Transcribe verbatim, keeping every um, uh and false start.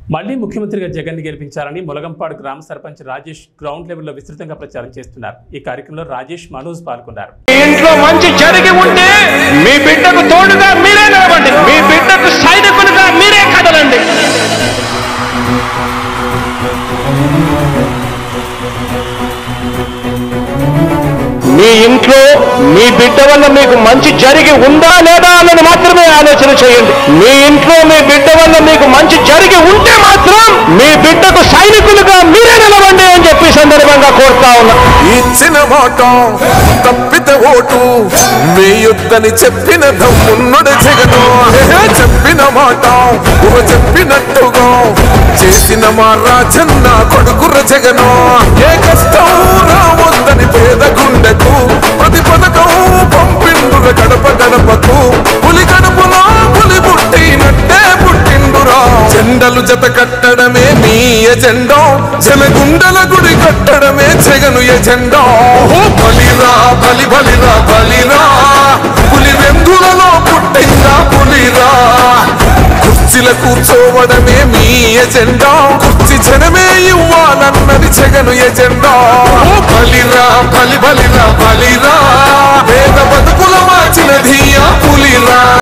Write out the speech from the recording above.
మళ్లీ ముఖ్యమంత్రిగా జగన్ ని గెలిపించాలని ములగంపాడు గ్రామ సర్పంచ్ రాజేష్ గ్రౌండ్ లెవెల్లో విస్తృతంగా ప్రచారం చేస్తున్నారు. ఈ కార్యక్రమంలో రాజేష్ మనోజ్ పాల్గొన్నారు. ఇంట్లో మంచి జరిగి ఉంటే మీ బిడ్డకు తోడుగా మీరే నిలబండి, మీ బిడ్డకు సైనికులుగా మీరే కదలండి. మీ ఇంట్లో మీ బిడ్డ వల్ల మీకు మంచి జరిగి ఉందా లేదా అన్నది మాత్రమే ఆలోచన చేయండి. మీ ఇంట్లో మీ బిడ్డ వల్ల మీకు మంచి జరిగి ఉంటే మాత్రం మీ బిడ్డకు సైనికులుగా మీరే నిలవండి అని చెప్పి సందర్భంగా కోరుతా ఉన్నా. ఇచ్చిన మాట తప్పితే ఓటు వేయొద్దని చెప్పిన దమ్మున్నడు జగను. చెప్పిన మాట చెప్పినట్టుగా చేసిన మా రాజన్న కొడుకుర జగను. ఏ కష్టం రావద్దని పేద గుండెకు ప్రతి పథకం పంపిండుర గడప గడపకు. పులి గడపలో పులి పుట్టినట్టే పుట్టిండురా. జెండలు జత కట్టడమే మీ ఎజెండా, జనగుండల గుడి కట్టడమే జగను ఎజెండా. బలిరా బలి బలిరా బలిరా, పులి వెందులలో పుట్టిందా పులిరా. కుర్చీల కూర్చోవడమే మీ ఎజెండా, కుర్చీ జనమే ఇవ్వాలన్నది జగను ఎజెండా. బలిరా బలి బలిరా బలిరా, పేద బతుకుల మార్చినది ఆ పులిరా.